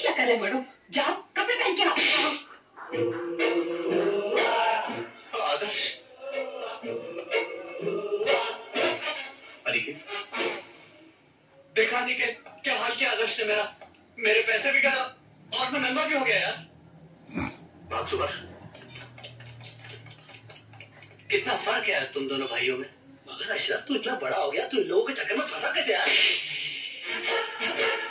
क्या कर रहे हैं मैडम? जाओ कपड़े पहन के आओ। आदर्श, अनिकेत, देखा अनिकेत क्या हाल किया आदर्श ने मेरा। मेरे पैसे भी गए और मैं नंगा भी हो गया यार। भाग सुभाष। कितना फर्क है तुम दोनों भाइयों में। मगर अशरफ तू इतना बड़ा हो गया, तू इन लोगों के चक्कर में फंसा कैसे यार?